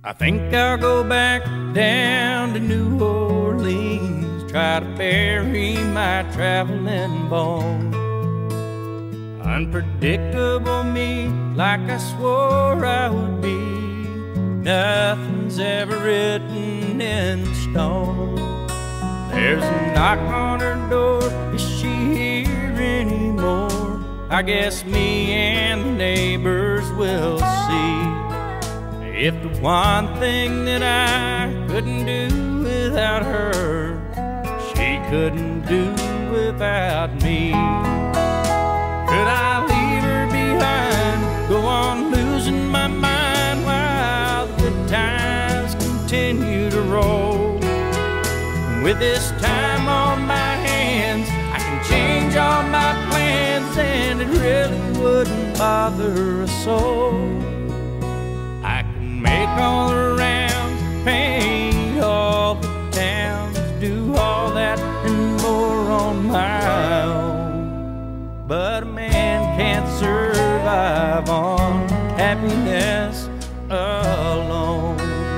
I think I'll go back down to New Orleans, try to bury my traveling bones. Unpredictable me, like I swore I would be. Nothing's ever written in stone. There's a knock on her door, is she here anymore? I guess me and the neighbors will see. If the one thing that I couldn't do without her, she couldn't do without me. Could I leave her behind, go on losing my mind while the good times continue to roll? And with this time on my hands, I can change all my plans, and it really wouldn't bother a soul. Make all the rounds, paint all the towns, do all that and more on my own. But a man can't survive on happiness alone.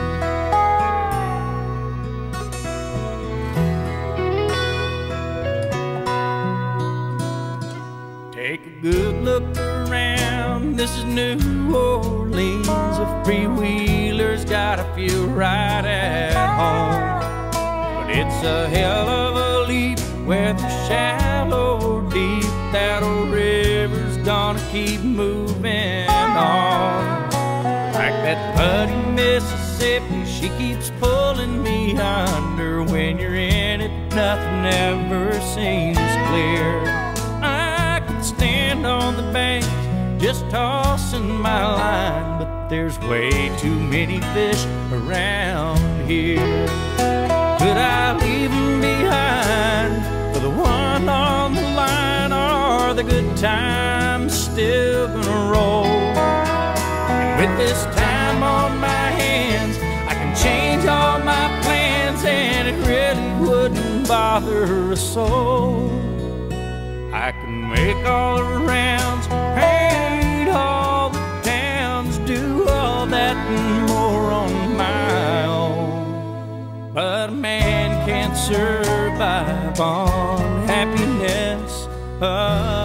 Take a good look around, this is New Orleans. A freewheeler's got a feel right at home. But it's a hell of a leap, whether shallow or deep. That old river's gonna keep moving on. Like that muddy Mississippi, she keeps pulling me under. When you're in it, nothing ever seems clear. I could stand on the bank, just tossing my line, but there's way too many fish around here. Could I leave them behind for the one on the line? Are the good times still gonna roll? And with this time on my hands, I can change all my plans, and it really wouldn't bother a soul. I can make all the rounds, paint all the towns, do all that and more on my own. But a man can't survive on happiness alone.